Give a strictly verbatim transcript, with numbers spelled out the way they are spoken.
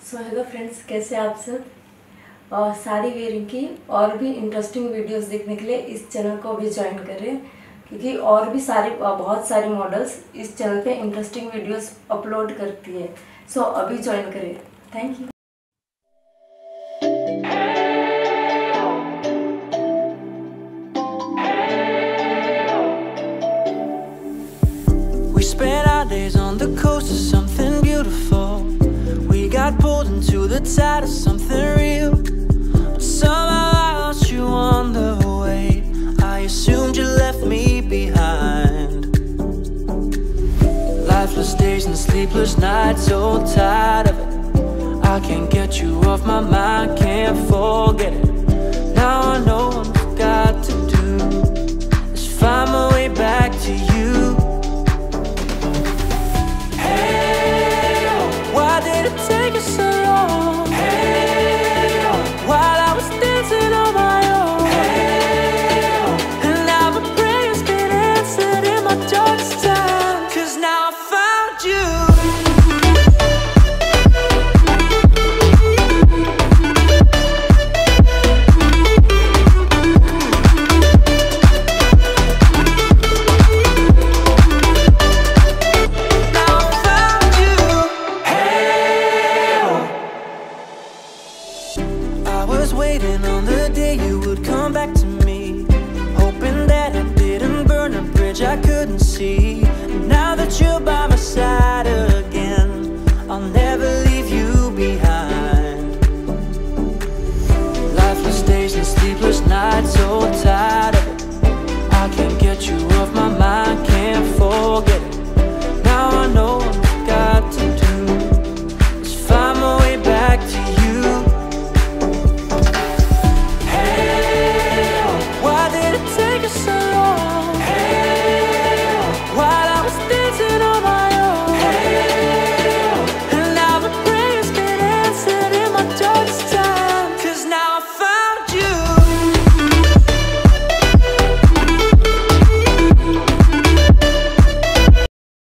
So hello friends, कैसे आप सब। और साड़ी वेयरिंग की और भी इंटरेस्टिंग वीडियोस देखने के लिए इस चैनल को भी ज्वाइन करें, क्योंकि और भी सारे बहुत सारे मॉडल्स इस चैनल पे इंटरेस्टिंग वीडियोस अपलोड करती है। सो अभी ज्वाइन करें। Thank you. We spent our days on the coast of something beautiful. We got pulled into the tide of something real, but somehow I lost you on the way. I assumed you left me behind. Lifeless days and sleepless nights, so tired of it. I can't get you off my mind, can't forget it. Now I know what I've got to do is find my way back to you. Waiting on the day you would come back to me, hoping that I didn't burn a bridge I couldn't see. And now that you're by my side,